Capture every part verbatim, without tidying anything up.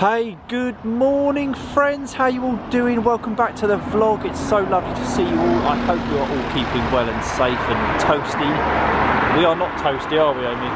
Hey, good morning friends, how you all doing? Welcome back to the vlog. It's so lovely to see you all. I hope you are all keeping well and safe and toasty. We are not toasty, are we, Amy?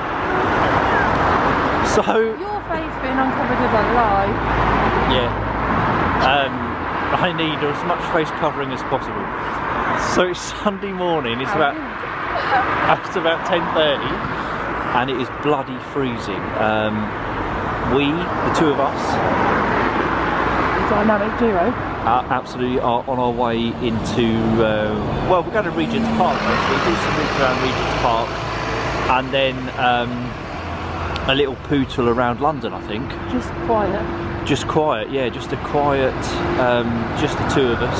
So your face being uncovered is a lie. Yeah. Um, I need as much face covering as possible. So it's Sunday morning, it's about it's about ten thirty and it is bloody freezing. Um, we, the two of us, dynamic duo, uh, absolutely are on our way into, uh, well, we're going to Regent's Park basically, do some routes around Regent's Park and then um, a little pootle around London, I think. Just quiet. Just quiet, yeah, just a quiet, um, just the two of us.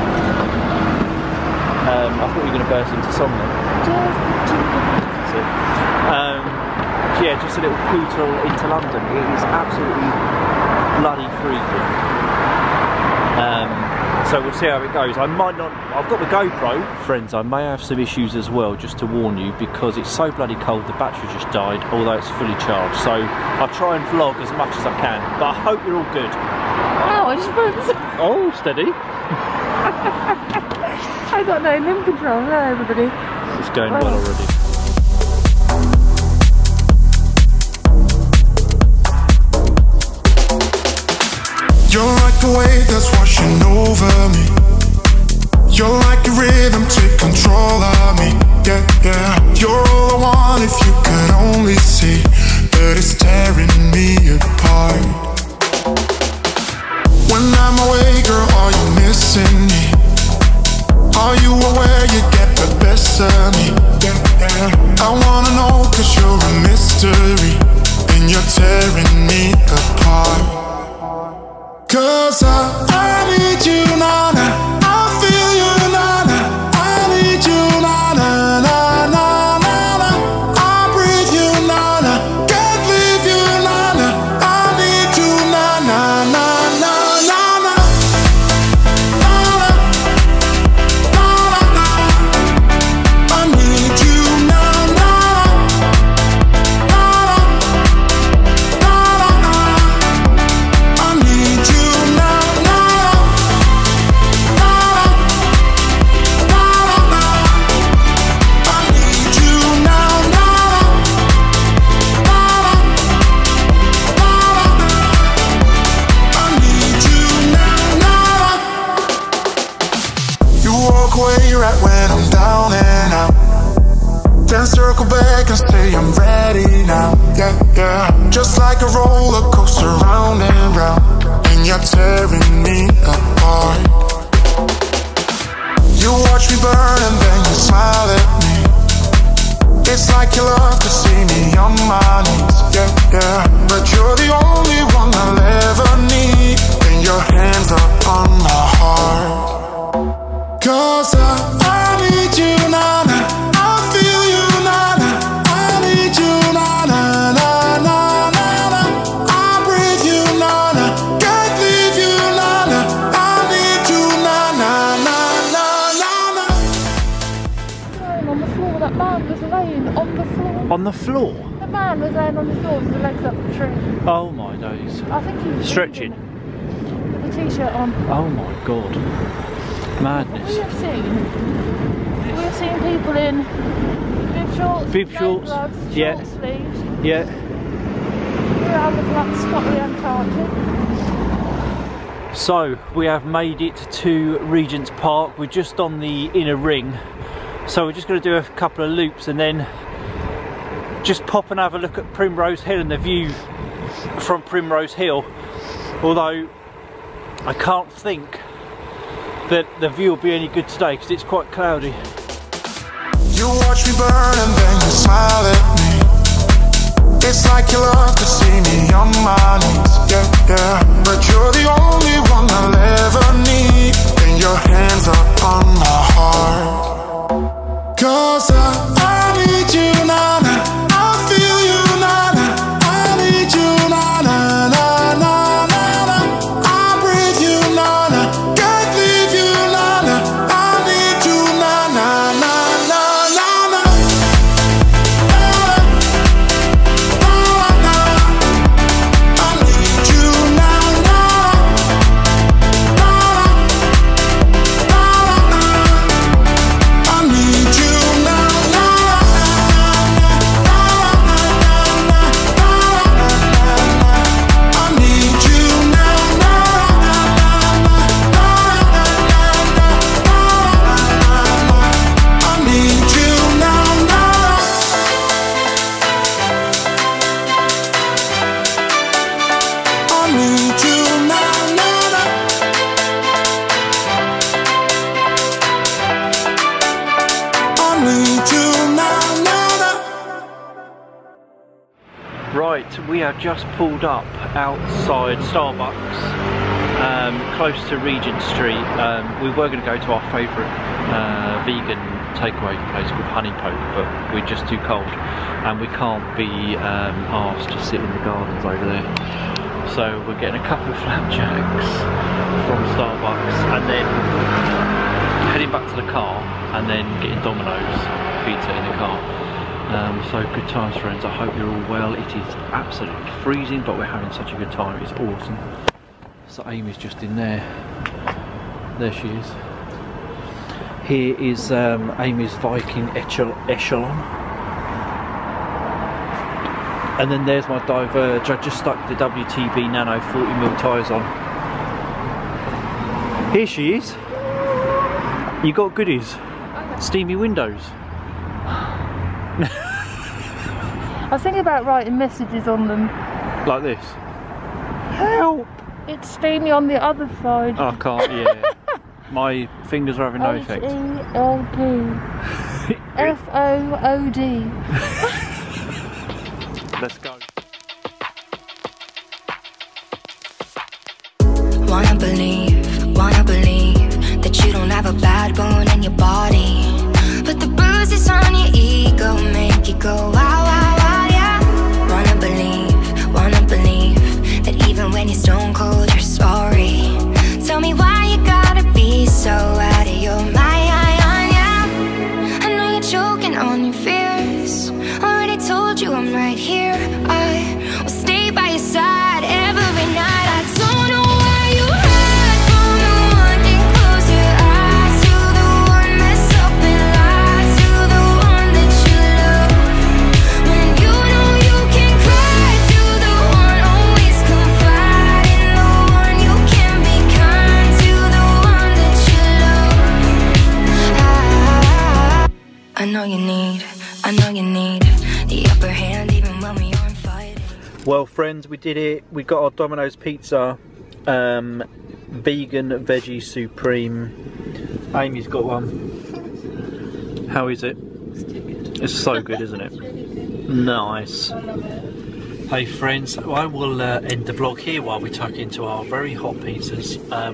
Um, I thought you were going to burst into song then. Just the two of us. That's it. Um, yeah, just a little pootle into London. It is absolutely bloody freezing. Um, so we'll see how it goes. I might not, I've got the GoPro. Friends, I may have some issues as well, just to warn you, because it's so bloody cold, the battery just died, although it's fully charged. So I'll try and vlog as much as I can, but I hope you're all good. Wow, I just burnt. Oh, steady. I got no limb control there, everybody. It's going well already. You're like the wave that's washing over me. You're like a rhythm, take control of me. Yeah, yeah. You're all I want if you could only see that it's tearing me apart. When I'm away, girl, are you missing me? Are you aware you get the best of me? Yeah, yeah. I wanna know cause you're a mystery and you're tearing me apart. Cause I, I need you, na-na. I feel you, na-na. I need you, na-na, na-na, na-na. I breathe you, na-na. Can't leave you, na-na. I need you, na-na, na-na, na-na. Na-na, na-na. I need you, na-na. Na-na, na-na. I need you. Right when I'm down and out, then circle back and say I'm ready now. Yeah, yeah. Just like a roller coaster round and round, and you're tearing me apart. You watch me burn and then you smile at me. It's like you love to see me on my knees. Yeah, yeah. But you're the only one I'll ever need, and your hands are on my heart. Cause I, I need you, na-na. I feel you, na-na. I need you, na-na, na-na, na-na. I breathe you, na-na. Can't leave you, na-na. I need you, na-na, na-na, na-na. On the floor, that man was laying on the floor. On the floor? The man was laying on the floor with his legs up the tree. Oh my days. I think he was stretching. With the t-shirt on. Oh my god. Madness. We have seen, we have seen people in bib shorts, bib shorts, gloves, yeah, short sleeves. yeah. We're out of like Scotland Antarctic. So we have made it to Regent's Park. We're just on the inner ring, so we're just going to do a couple of loops and then just pop and have a look at Primrose Hill and the view from Primrose Hill. Although I can't think that the view will be any good today because it's quite cloudy. You watch me burn and then you smile at me. It's like you love to see me on my knees. Yeah, yeah. But you're the only one I'll ever need, and your hands are on my heart. Cause I, I need you, na-na. I feel you, na-na. I need you, na-na, na-na, na-na. I breathe you, na-na. Can't leave you, na-na. I need you, na-na, na-na, na-na. Na-na, na-na. I need you now. we have just pulled up outside Starbucks, um, close to Regent Street. Um, we were going to go to our favourite uh, vegan takeaway place called Honey Poke, but we're just too cold and we can't be um, asked to sit in the gardens over there. So we're getting a couple of flapjacks from Starbucks and then heading back to the car and then getting Domino's pizza in the car. Um, so good times, friends. I hope you're all well. It is absolutely freezing, but we're having such a good time. It's awesome. So Amy's just in there. There she is. Here is um, Amy's Viking echelon. And then there's my Diverge. I just stuck the W T B Nano forty mil tyres on. Here she is. You got goodies. Steamy windows. I was thinking about writing messages on them. Like this. Help! It's steamy on the other side. I can't, yeah. My fingers are having no effect. H E L P F O O D. Let's go. Wanna believe, wanna believe that you don't have a bad bone in your body, but the bruises on your ego make you go wow, wow, wow, yeah. Wanna believe, wanna believe that even when you're stone cold, you're sorry. Tell me why you gotta be so out of your mind, yeah. I know you're choking on your fears. Already told you I'm right here. I will stay by your side every night. I don't know why you hide from the one that close your eyes to the one mess up and lie to the one that you love. When you know you can cry to the one always confide in the one you can be kind to the one that you love. I, I know you need, I know you need the upper hand even when we aren't fighting. Well, friends, we did it. We got our Domino's pizza, um, vegan veggie supreme. Amy's got one. How is it? It's so good, isn't it? Nice. Hey, friends, I will uh, end the vlog here while we tuck into our very hot pizzas. Um,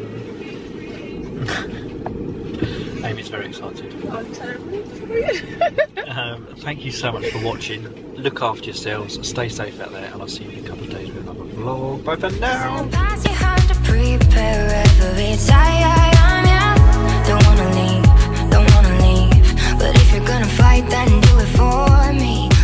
Amy's very excited. I'm terribly excited. um, thank you so much for watching. Look after yourselves, stay safe out there, and I'll see you in a couple of days with another vlog. Bye for now. You have to prepare every time. Don't wanna leave, don't wanna leave, but if you're gonna fight, then do it for me.